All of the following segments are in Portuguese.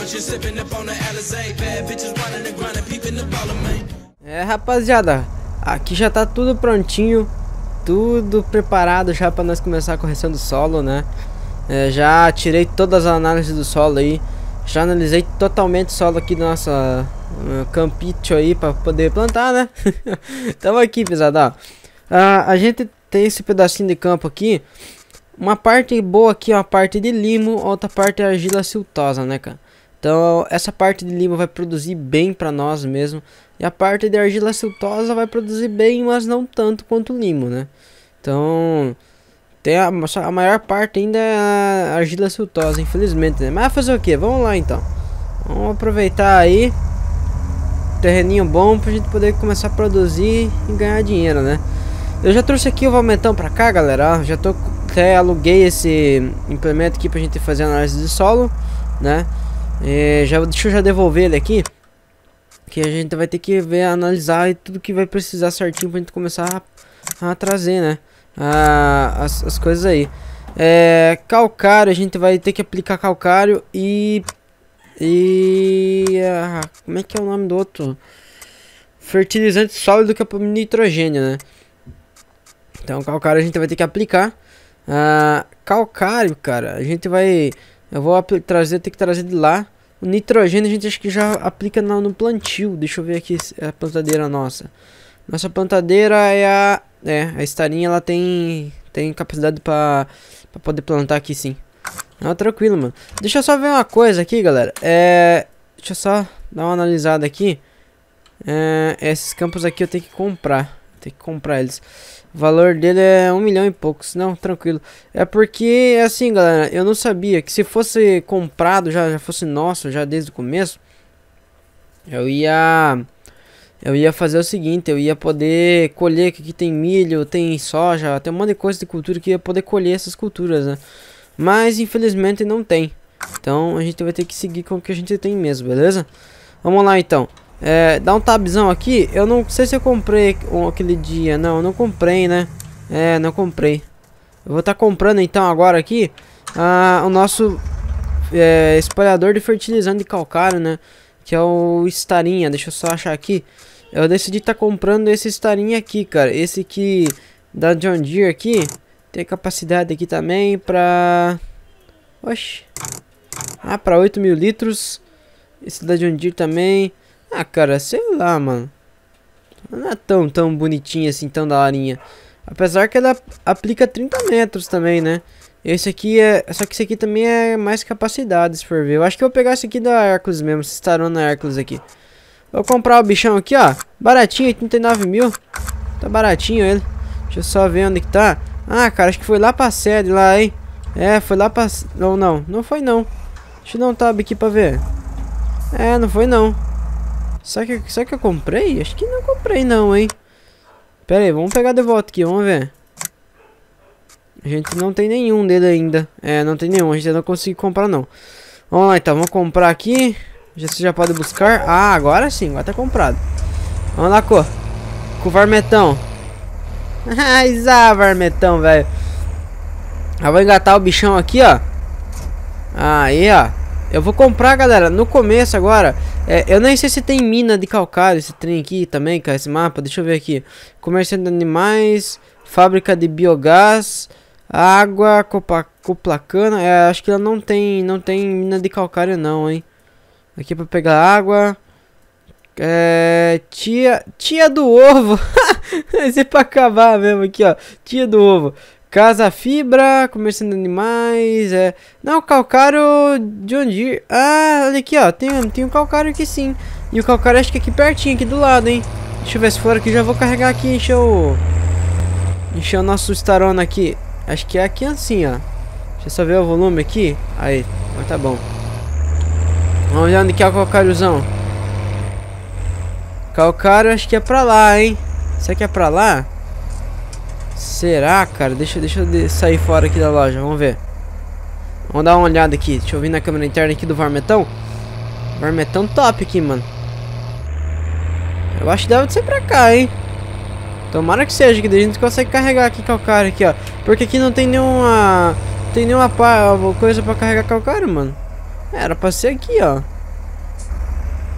É, rapaziada, aqui já tá tudo prontinho, tudo preparado já pra nós começar a correção do solo, né? Já tirei todas as análises do solo aí, já analisei totalmente o solo aqui do nosso campito aí pra poder plantar, né? Tamo aqui, pesada, ó. A gente tem esse pedacinho de campo aqui. Uma parte boa aqui, ó, a parte de limo, outra parte é argila siltosa, né, cara? Então, essa parte de limo vai produzir bem pra nós mesmo. E a parte de argila siltosa vai produzir bem, mas não tanto quanto o limo, né? Então, tem a maior parte ainda é a argila siltosa, infelizmente, né? Mas fazer o que? Vamos lá, então. Vamos aproveitar aí. Terreninho bom pra gente poder começar a produzir e ganhar dinheiro, né? Eu já trouxe aqui o Valmetão pra cá, galera, ó. Já até aluguei esse implemento aqui pra gente fazer análise de solo, né? Deixa eu já devolver ele aqui, que a gente vai ter que ver, analisar e tudo que vai precisar certinho pra gente começar a trazer, né? As coisas aí. Calcário, a gente vai ter que aplicar calcário como é que é o nome do outro? Fertilizante sólido que é para nitrogênio, né? Então calcário a gente vai ter que aplicar. Calcário, cara, a gente vai... Eu vou ter que trazer de lá. O nitrogênio a gente acha que já aplica no plantio. Deixa eu ver aqui a plantadeira nossa. Nossa plantadeira é a estarinha, ela tem capacidade para poder plantar aqui, sim. Tranquilo, mano. Deixa eu só ver uma coisa aqui, galera. Deixa eu só dar uma analisada aqui. Esses campos aqui eu tenho que comprar. Tem que comprar eles. O valor dele é 1 milhão e poucos. Não, tranquilo. É porque, assim, galera, eu não sabia que se fosse comprado, já fosse nosso, já desde o começo, eu ia fazer o seguinte, eu ia poder colher, que aqui tem milho, tem soja, tem um monte de coisa de cultura que ia poder colher essas culturas, né? Mas, infelizmente, não tem. Então, a gente vai ter que seguir com o que a gente tem mesmo, beleza? Vamos lá, então. Dá um tabzão aqui. Eu não sei se eu comprei aquele dia. Não, eu não comprei, né? Não comprei. Eu vou estar comprando então agora aqui o nosso espalhador de fertilizante de calcário, né? Que é o Starinha. Deixa eu só achar aqui. Eu decidi estar comprando esse Starinha aqui, cara. Esse aqui da John Deere aqui. Tem capacidade aqui também pra... Oxi. Pra 8 mil litros. Esse da John Deere também. Cara, sei lá, mano. Não é tão bonitinho assim, tão daorinha. Apesar que ela aplica 30 metros também, né? Esse aqui só que esse aqui também é mais capacidade, se for ver. Eu acho que eu vou pegar esse aqui da Hercules mesmo, esse Starona Hercules aqui. Vou comprar o bichão aqui, ó. Baratinho, 89 mil. Tá baratinho ele. Deixa eu só ver onde que tá. Cara, acho que foi lá pra sede lá, hein? Foi lá pra... Não foi não. Deixa eu dar um tab aqui pra ver. Não foi não. Será que eu comprei? Acho que não comprei não, hein? Pera aí, vamos pegar de volta aqui, vamos ver. A gente não tem nenhum dele ainda. Não tem nenhum, a gente não conseguiu comprar não. Vamos lá então, vamos comprar aqui. Você já pode buscar. Agora sim, agora tá comprado. Vamos lá com o Varmetão. Varmetão, velho. Eu vou engatar o bichão aqui, ó. Aí, ó. Eu vou comprar, galera, no começo agora. Eu nem sei se tem mina de calcário esse trem aqui também, cara, esse mapa. Deixa eu ver aqui. Comerciante de animais, fábrica de biogás, água, coplacana. Acho que ela não tem mina de calcário não, hein. Aqui pra pegar água. Tia do ovo. Esse é pra acabar mesmo aqui, ó. Tia do ovo. Casa Fibra, comerciante de animais, Não, calcário John Deere. Olha aqui, ó, tem um calcário aqui sim. E o calcário acho que é aqui pertinho, aqui do lado, hein. Deixa eu ver se for aqui, já vou carregar aqui e encher o nosso Starona aqui. Acho que é aqui assim, ó. Deixa eu só ver o volume aqui. Aí, tá bom. Vamos ver onde que é o calcáriozão. Calcário acho que é pra lá, hein. Será que é pra lá? Será, cara? Deixa eu sair fora aqui da loja, vamos ver. Vamos dar uma olhada aqui. Deixa eu vir na câmera interna aqui do Varmetão. Varmetão top aqui, mano. Eu acho que deve ser pra cá, hein. Tomara que seja, que daí a gente consegue carregar aqui calcário aqui, ó. Porque aqui não tem nenhuma coisa pra carregar calcário, mano. Era pra ser aqui, ó.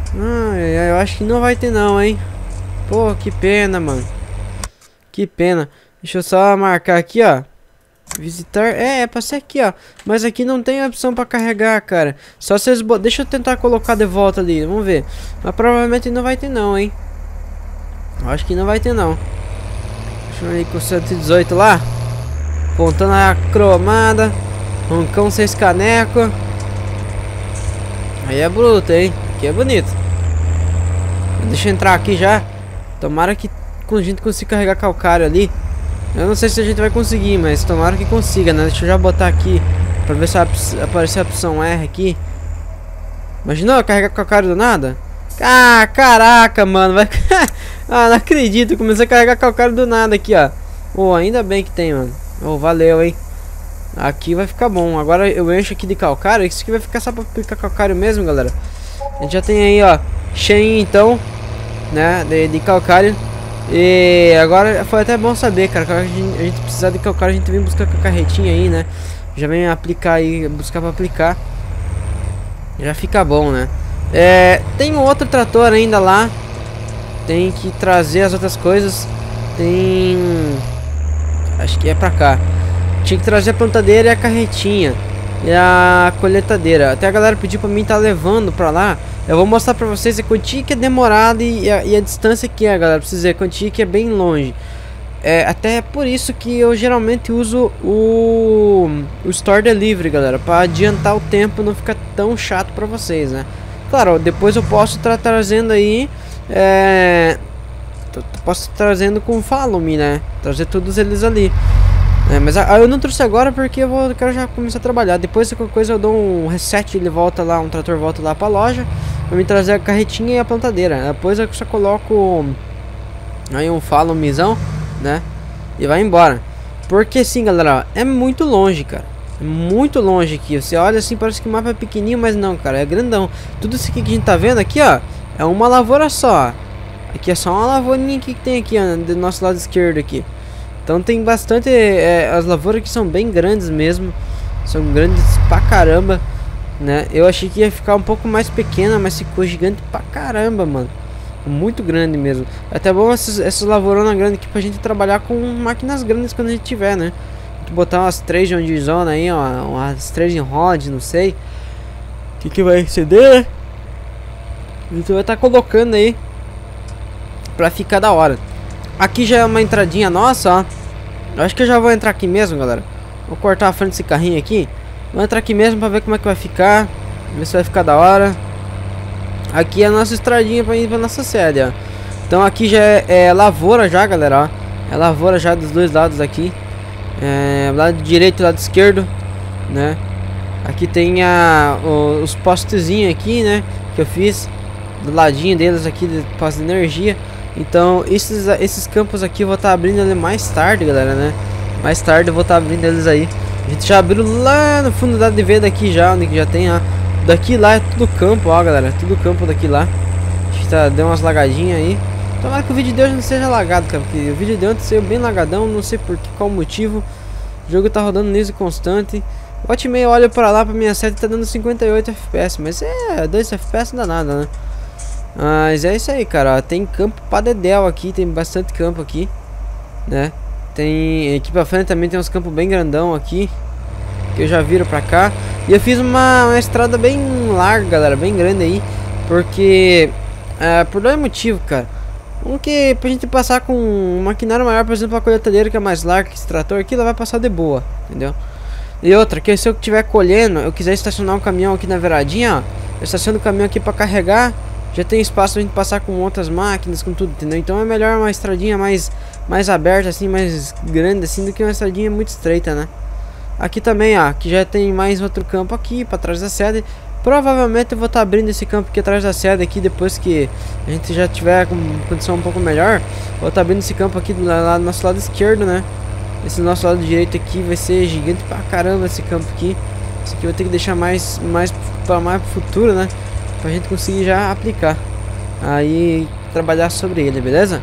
Eu acho que não vai ter não, hein. Pô, que pena, mano. Que pena. Deixa eu só marcar aqui, ó. Visitar. É pra ser aqui, ó. Mas aqui não tem opção pra carregar, cara. Só vocês... Deixa eu tentar colocar de volta ali. Vamos ver. Mas provavelmente não vai ter não, hein. Eu acho que não vai ter não. Deixa eu ir com o 118 lá. Contando a cromada. Roncão 6 caneco. Aí é bruto, hein. Aqui é bonito. Deixa eu entrar aqui já. Tomara que a gente consiga carregar calcário ali. Eu não sei se a gente vai conseguir, mas tomara que consiga, né? Deixa eu já botar aqui pra ver se aparecer a opção R aqui. Imaginou carregar calcário do nada? Ah, caraca, mano. Vai... ah, não acredito. Comecei a carregar calcário do nada aqui, ó. Oh, ainda bem que tem, mano. Oh, valeu, hein. Aqui vai ficar bom. Agora eu encho aqui de calcário. Isso aqui vai ficar só pra aplicar calcário mesmo, galera. A gente já tem aí, ó, cheinho então, né, de calcário. E agora foi até bom saber, cara, que a gente precisar de calcário, a gente vem buscar com a carretinha aí, né. Já vem aplicar aí, buscar pra aplicar. Já fica bom, né. Tem um outro trator ainda lá. Tem que trazer as outras coisas. Acho que é pra cá. Tinha que trazer a plantadeira e a carretinha e a colheitadeira. Até a galera pediu pra mim tá levando pra lá. Eu vou mostrar pra vocês a quantia que é demorado e a distância que é, galera. Pra vocês verem a quantia que é bem longe. Até por isso que eu geralmente uso o Store Delivery, galera, pra adiantar o tempo, não ficar tão chato pra vocês, né. Claro, depois eu posso estar trazendo aí, posso estar trazendo com o Follow Me, né. Trazer todos eles ali. Mas eu não trouxe agora porque eu quero já começar a trabalhar. Depois qualquer coisa eu dou um reset, ele volta lá, um trator volta lá pra loja pra me trazer a carretinha e a plantadeira. Depois eu só coloco aí um Follow Mezão, né, e vai embora. Porque sim, galera, ó, é muito longe, cara. É muito longe aqui. Você olha assim, parece que o mapa é pequenininho, mas não, cara, é grandão. Tudo isso aqui que a gente tá vendo aqui, ó, é uma lavoura só. Aqui é só uma lavourinha aqui que tem aqui, ó, do nosso lado esquerdo aqui. Então tem bastante, as lavouras que são bem grandes mesmo. São grandes pra caramba, né? Eu achei que ia ficar um pouco mais pequena, mas ficou gigante pra caramba, mano. Muito grande mesmo. É até bom essas lavouronas grandes aqui pra gente trabalhar com máquinas grandes quando a gente tiver, né? Botar umas 3 de ondizona aí, ó, umas 3 em rod, não sei o que vai exceder, né? Então vai estar colocando aí pra ficar da hora. Aqui já é uma entradinha nossa, ó. Eu acho que eu já vou entrar aqui mesmo, galera. Vou cortar a frente desse carrinho aqui. Vou entrar aqui mesmo pra ver como é que vai ficar. Ver se vai ficar da hora. Aqui é a nossa estradinha pra ir pra nossa sede, ó. Então aqui já é lavoura já, galera, ó. É lavoura já dos dois lados aqui. Lado direito e lado esquerdo, né. Aqui tem os postezinhos aqui, né, que eu fiz do ladinho deles aqui, de posto de energia. Então esses campos aqui eu vou estar abrindo ele mais tarde, galera, né. Mais tarde eu vou estar abrindo eles aí. A gente já abriu lá no fundo da ADV daqui já, onde já tem, ó. Daqui lá é tudo campo, ó, galera. Tudo campo daqui lá. A gente deu umas lagadinhas aí. Tomara que o vídeo de hoje não seja lagado, cara, porque o vídeo de ontem saiu bem lagadão. Não sei por qual motivo. O jogo tá rodando nisso constante. Volta e meia eu olho pra lá, pra minha seta, tá dando 58 FPS. Mas 2 FPS não dá nada, né. Mas é isso aí, cara, ó. Tem campo pra dedéu aqui. Tem bastante campo aqui, né. Tem aqui pra frente também tem uns campos bem grandão aqui, que eu já viro pra cá. E eu fiz uma estrada bem larga, galera, bem grande aí. Porque por dois motivos, cara. Um que pra gente passar com um maquinário maior, por exemplo, a colheitadeira, que é mais larga que esse trator aqui, ela vai passar de boa, entendeu? E outra, que se eu estiver colhendo, eu quiser estacionar um caminhão aqui na beiradinha, ó, eu estaciono o caminhão aqui pra carregar, já tem espaço pra gente passar com outras máquinas, com tudo, entendeu? Então é melhor uma estradinha mais aberta, assim, mais grande, assim, do que uma estradinha muito estreita, né? Aqui também, ó, que já tem mais outro campo aqui, pra trás da sede. Provavelmente eu vou estar abrindo esse campo aqui atrás da sede aqui, depois que a gente já tiver com condição um pouco melhor. Vou estar abrindo esse campo aqui lá do nosso lado esquerdo, né? Esse nosso lado direito aqui vai ser gigante pra caramba, esse campo aqui. Esse aqui eu vou ter que deixar mais pro futuro, né? Pra gente conseguir já aplicar. Aí, trabalhar sobre ele, beleza?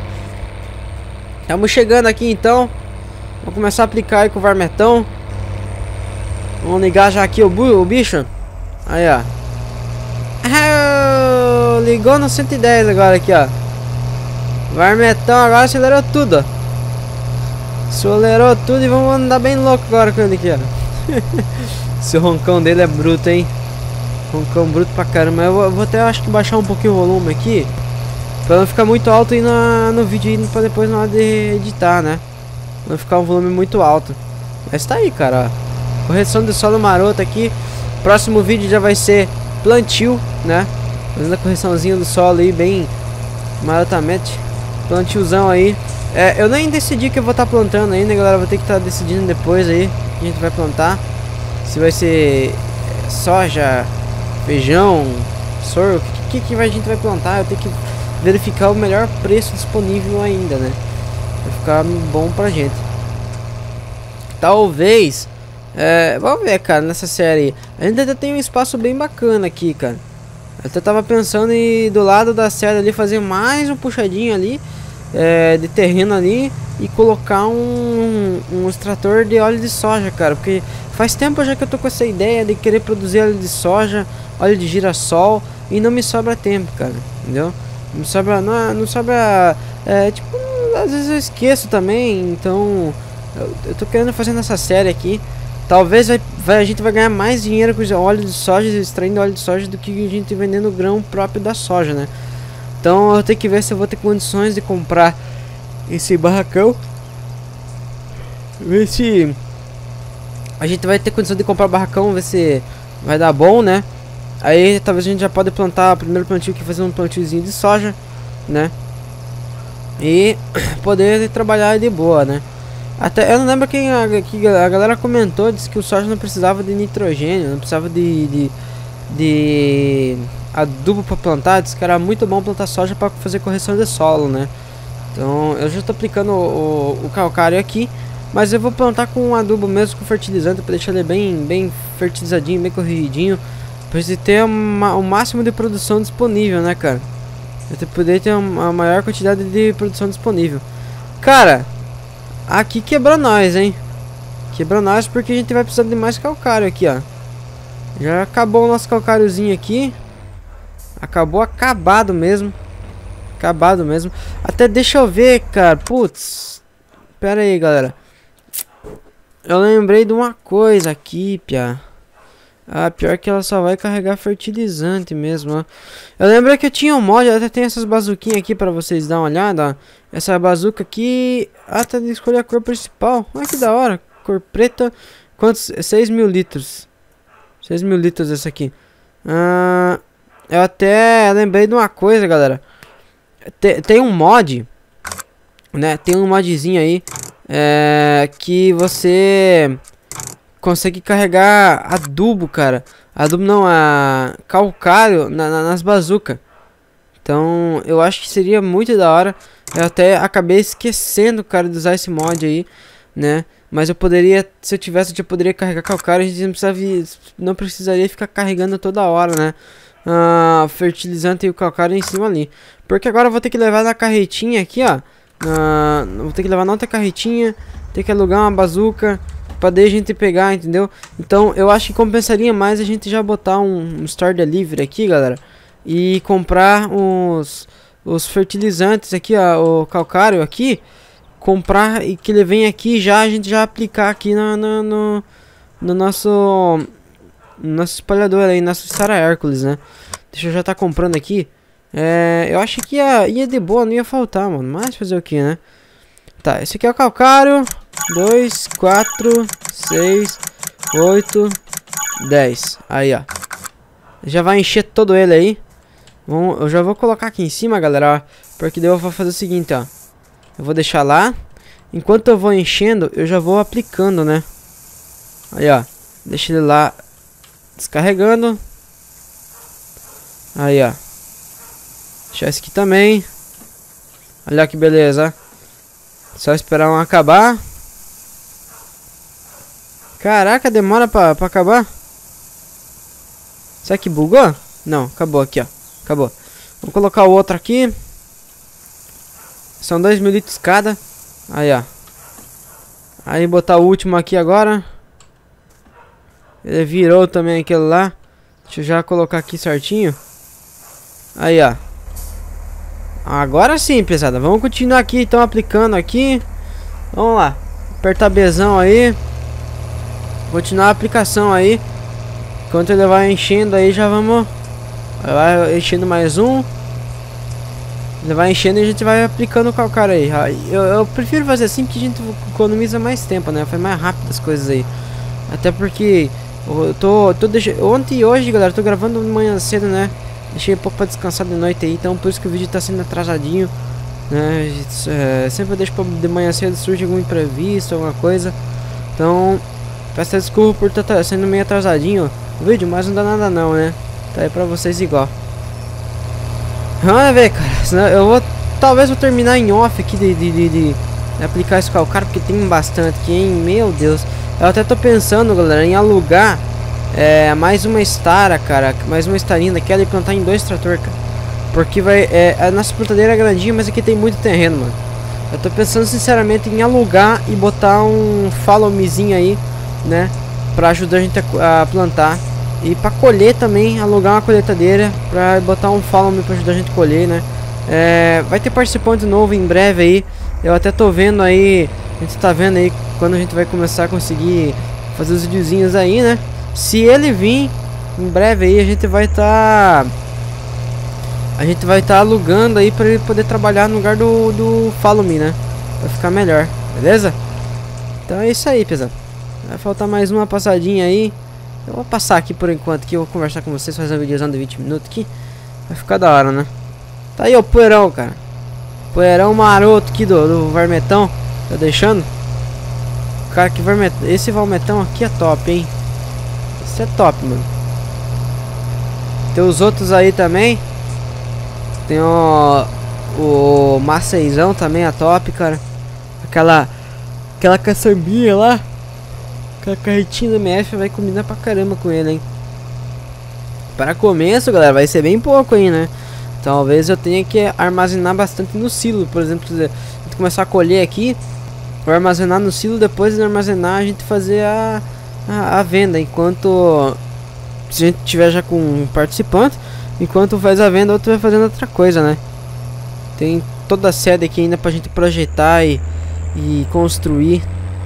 Estamos chegando aqui então. Vamos começar a aplicar aí com o varmetão. Vamos ligar já aqui o bicho. Aí, ó. ligou no 110 agora aqui, ó. Varmetão agora acelerou tudo, ó. Acelerou tudo e vamos andar bem louco agora com ele aqui, ó. Esse roncão dele é bruto, hein. Roncão bruto pra caramba. Eu vou até, acho que, baixar um pouquinho o volume aqui, pra não ficar muito alto aí no vídeo aí, pra depois na hora de editar, né. Não ficar um volume muito alto. Mas tá aí, cara, ó. Correção de solo maroto aqui. Próximo vídeo já vai ser plantio, né. Fazendo a correçãozinha do solo aí, bem marotamente. Plantiozão aí. Eu nem decidi que eu vou estar plantando ainda, galera. Vou ter que estar decidindo depois aí que a gente vai plantar. Se vai ser soja, feijão, sorgo, o que a gente vai plantar. Eu tenho que verificar o melhor preço disponível ainda, né? Vai ficar bom pra gente. Talvez vamos ver, cara, nessa série a gente ainda tem um espaço bem bacana aqui, cara. Eu até tava pensando em do lado da série ali fazer mais um puxadinho ali de terreno ali e colocar um extrator de óleo de soja, cara, porque faz tempo já que eu tô com essa ideia de querer produzir óleo de soja, óleo de girassol, e não me sobra tempo, cara, entendeu? Não sobra, não sobra, tipo, às vezes eu esqueço também, então eu tô querendo fazer nessa série aqui. Talvez a gente vai ganhar mais dinheiro com óleo de soja, extraindo óleo de soja, do que a gente vendendo o grão próprio da soja, né? Então eu tenho que ver se eu vou ter condições de comprar esse barracão. Ver se a gente vai ter condição de comprar o barracão, ver se vai dar bom, né? Aí talvez a gente já pode plantar o primeiro plantio aqui, fazer um plantiozinho de soja, né? E poder trabalhar de boa, né? Até eu não lembro quem a galera comentou, disse que o soja não precisava de nitrogênio, não precisava de adubo para plantar. Disse que era muito bom plantar soja para fazer correção de solo, né? Então eu já estou aplicando o calcário aqui, mas eu vou plantar com adubo mesmo, com fertilizante, para deixar ele bem fertilizadinho, bem corrigidinho, para gente ter o máximo de produção disponível, né, cara? Para poder ter a maior quantidade de produção disponível. Cara, aqui quebrou nós, hein? Quebrou nós porque a gente vai precisar de mais calcário aqui, ó. Já acabou o nosso calcáriozinho aqui. Acabado mesmo. Acabado mesmo. Até deixa eu ver, cara. Putz. Pera aí, galera. Eu lembrei de uma coisa aqui, pia. Ah, pior que ela só vai carregar fertilizante mesmo, ó. Eu lembrei que eu tinha um mod, eu até tenho essas bazuquinhas aqui pra vocês dar uma olhada, ó. Essa bazuca aqui, até de escolher a cor principal. Olha que da hora, cor preta. Quantos? 6.000 litros. 6.000 litros essa aqui. Eu até lembrei de uma coisa, galera. Tem um mod, né? Tem um modzinho aí que você consegue carregar adubo, cara. Adubo não, calcário nas bazucas. Então eu acho que seria muito da hora. Eu até acabei esquecendo, cara, de usar esse mod aí, né? Mas eu poderia, se eu tivesse, eu poderia carregar calcário. A gente não precisaria ficar carregando toda hora, né? Fertilizante e o calcário em cima ali. Porque agora eu vou ter que levar na carretinha aqui, ó. Vou ter que levar na outra carretinha. Ter que alugar uma bazuca pra daí a gente pegar, entendeu? Então eu acho que compensaria mais a gente já botar um Store Delivery aqui, galera, e comprar os fertilizantes aqui, ó, o calcário aqui, comprar e que ele vem aqui já, a gente já aplicar aqui no nosso espalhador aí, nosso Sara Hércules, né? Deixa eu já estar comprando aqui. Eu acho que ia de boa, não ia faltar, mano, mas fazer o que, né? Tá, esse aqui é o calcário. 2, 4, 6, 8, 10. Aí, ó. Já vai encher todo ele aí. Eu já vou colocar aqui em cima, galera, ó, porque daí eu vou fazer o seguinte, ó. Eu vou deixar lá. Enquanto eu vou enchendo, eu já vou aplicando, né? Aí, ó. Deixa ele lá descarregando. Aí, ó. Deixar esse aqui também. Olha que beleza. Só esperar um acabar. Caraca, demora pra acabar. Será que bugou? Não, acabou aqui, ó. Acabou. Vamos colocar o outro aqui. São 2.000 litros cada. Aí, ó. Aí botar o último aqui agora. Ele virou também aquele lá. Deixa eu já colocar aqui certinho. Aí, ó. Agora sim, pesada. Vamos continuar aqui, então, aplicando aqui. Vamos lá. Apertar Bzão aí. Continuar a aplicação aí. Enquanto ele vai enchendo aí, já vamos... Vai enchendo mais um. Ele vai enchendo e a gente vai aplicando o calcário aí. Eu prefiro fazer assim porque a gente economiza mais tempo, né? Faz mais rápido as coisas aí. Até porque eu tô deixando... Ontem e hoje, galera, tô gravando de manhã cedo, né? Deixei um pouco pra descansar de noite aí. Então por isso que o vídeo tá sendo atrasadinho, né? Sempre eu deixo pra de manhã cedo, surge algum imprevisto, alguma coisa. Então peço desculpa por estar sendo meio atrasadinho o vídeo, mas não dá nada não, né? Tá aí pra vocês igual. Vamos ver, cara. Senão eu vou... Talvez vou terminar em off aqui de aplicar esse calcário, porque tem bastante aqui, hein? Meu Deus. Eu até tô pensando, galera, em alugar mais uma estara, cara. Mais uma estarinha daquela e plantar em 2 trator, cara. Porque vai... a nossa plantadeira é grandinha, mas aqui tem muito terreno, mano. Eu tô pensando sinceramente em alugar e botar um follow mezinho aí, né? Pra ajudar a gente a plantar. E pra colher também, alugar uma colheitadeira pra botar um follow me pra ajudar a gente a colher, né? Vai ter participante novo em breve aí. Eu até tô vendo aí, a gente tá vendo aí quando a gente vai começar a conseguir fazer os videozinhos aí, né? Se ele vir em breve aí, a gente vai tá alugando aí pra ele poder trabalhar no lugar do follow me, né? Pra ficar melhor, beleza? Então é isso aí, pesado. Vai faltar mais uma passadinha aí. Eu vou passar aqui por enquanto que eu vou conversar com vocês, fazer um videozão de 20 minutos aqui. Vai ficar da hora, né? Tá aí o poeirão, cara. Poeirão maroto aqui do varmetão. Tá deixando? Cara, que varmetão. Esse varmetão aqui é top, hein? Esse é top, mano. Tem os outros aí também. Tem o maceizão também é top, cara. Aquela caçambinha lá. A carretinha do MF vai combinar pra caramba com ele, hein? Para começo, galera, vai ser bem pouco aí, né? Talvez eu tenha que armazenar bastante no silo. Por exemplo, se a gente começar a colher aqui, vou armazenar no silo, depois de armazenar a gente fazer a venda. Enquanto... Se a gente tiver já com um participante, enquanto faz a venda, outro vai fazendo outra coisa, né? Tem toda a sede aqui ainda pra gente projetar e construir.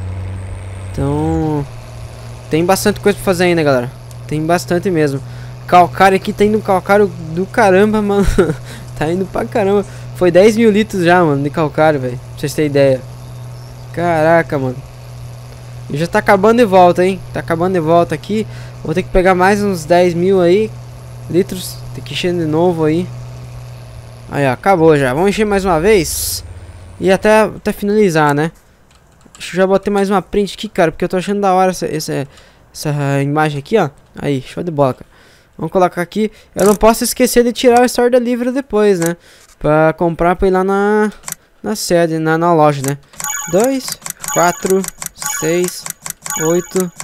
Então... Tem bastante coisa pra fazer ainda, galera. Tem bastante mesmo. Calcário aqui tá indo calcário do caramba, mano. Tá indo pra caramba. Foi 10 mil litros já, mano, de calcário, velho. Pra vocês terem ideia. Caraca, mano. E já tá acabando de volta, hein. Tá acabando de volta aqui. Vou ter que pegar mais uns 10 mil aí litros. Tem que encher de novo aí. Aí, ó, acabou já. Vamos encher mais uma vez. E até finalizar, né. Acho que já botei mais uma print aqui, cara, porque eu tô achando da hora essa imagem aqui, ó. Aí, show de bola, cara. Vamos colocar aqui. Eu não posso esquecer de tirar o Store Delivery depois, né? Pra comprar pra ir lá na sede, na loja, né? 2, 4, 6, 8,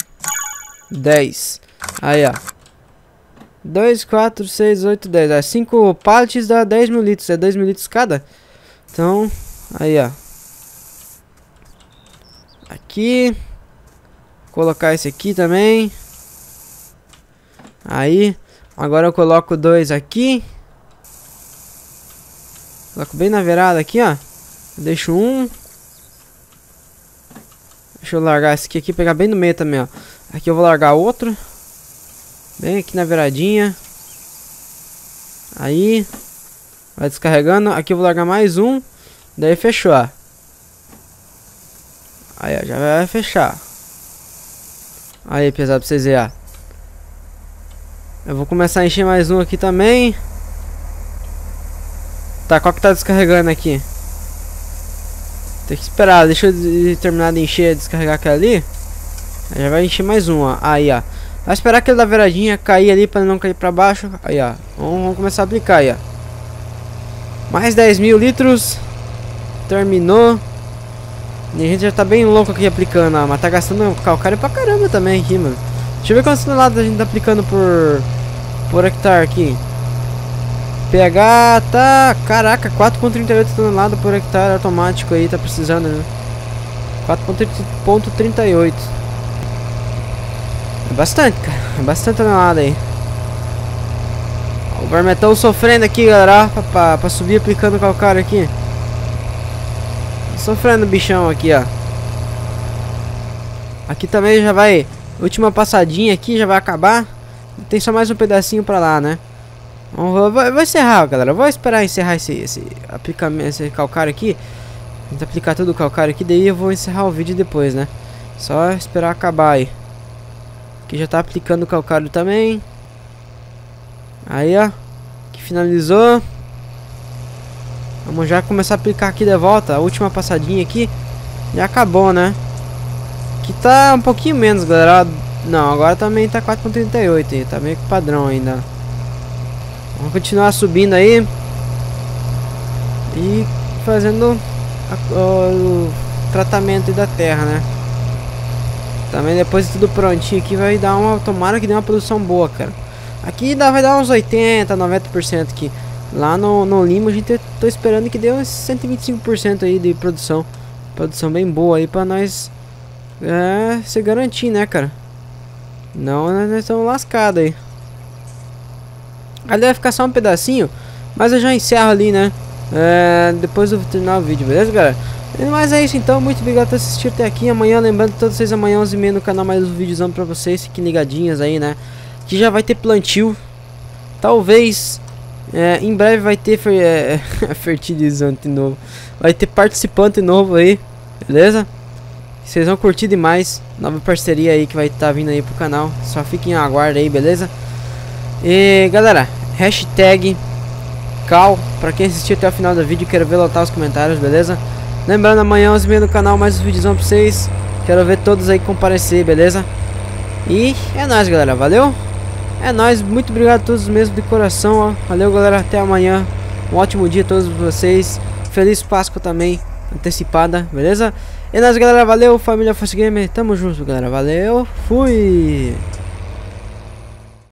10. Aí, ó. 2, 4, 6, 8, 10. 5 pallets dá 10 mil litros. É 2 mil litros cada. Então, aí, ó. Aqui. Colocar esse aqui também. Aí. Agora eu coloco 2 aqui. Coloco bem na virada aqui, ó. Deixo um. Deixa eu largar esse aqui, pegar bem no meio também, ó. Aqui eu vou largar outro. Bem aqui na viradinha. Aí. Vai descarregando. Aqui eu vou largar mais um. Daí fechou, ó. Aí, ó, já vai fechar. Aí, pesado, pra vocês verem, ó. Eu vou começar a encher mais um aqui também. Tá, qual que tá descarregando aqui? Tem que esperar, deixa eu terminar de encher, descarregar aquela ali. Aí já vai encher mais um, ó. Aí, ó. Vai esperar aquele da viradinha cair ali pra não cair pra baixo. Aí, ó. Vamos começar a aplicar aí, ó. Mais 10 mil litros. Terminou. E a gente já tá bem louco aqui aplicando, ó. Mas tá gastando calcário pra caramba também aqui, mano. Deixa eu ver quantas toneladas a gente tá aplicando por hectare aqui. pH tá... Caraca, 4,38 toneladas por hectare automático aí, tá precisando, né? 4,38. É bastante, cara. É bastante tonelada aí. O Barmetão sofrendo aqui, galera, pra subir aplicando calcário aqui. Sofrendo o bichão aqui, ó. Aqui também já vai... Última passadinha aqui, já vai acabar. Tem só mais um pedacinho pra lá, né? Vou encerrar, galera. Vou esperar encerrar esse calcário aqui. Vou aplicar todo o calcário aqui. Daí eu vou encerrar o vídeo depois, né? Só esperar acabar aí. Aqui já tá aplicando o calcário também. Aí, ó. Que finalizou. Vamos já começar a aplicar aqui de volta. A última passadinha aqui. Já acabou, né? Aqui tá um pouquinho menos, galera. Não, agora também tá 4.38. Tá meio que padrão ainda. Vamos continuar subindo aí. E fazendo o tratamento da terra, né? Também depois de tudo prontinho aqui vai dar uma... Tomara que dê uma produção boa, cara. Aqui vai dar uns 80, 90% aqui. Lá no Lima a gente tô esperando que dê uns 125% aí de produção. Produção bem boa aí pra nós se garantir, né, cara? Não, nós estamos lascados aí. Ali vai ficar só um pedacinho, mas eu já encerro ali, né? Depois eu vou terminar o vídeo, beleza, galera? Mas é isso então, muito obrigado por assistir até aqui. Amanhã, lembrando todos vocês, amanhã 11h30 no canal, mais um videozão pra vocês. Fiquem ligadinhos aí, né? Que já vai ter plantio. Talvez em breve vai ter fertilizante novo. Vai ter participante novo aí, beleza? Vocês vão curtir demais. Nova parceria aí que vai estar vindo aí pro canal. Só fiquem em aguardo aí, beleza? E galera, hashtag Cal, pra quem assistiu até o final do vídeo, quero ver lotar os comentários, beleza? Lembrando, amanhã 11h30 no canal, mais um vídeozão pra vocês. Quero ver todos aí comparecer, beleza? E é nóis, galera, valeu? É nóis, muito obrigado a todos mesmo de coração, ó. Valeu, galera, até amanhã. Um ótimo dia a todos vocês. Feliz Páscoa também, antecipada, beleza? É nóis, galera, valeu, família Force Gamer. Tamo junto, galera, valeu, fui!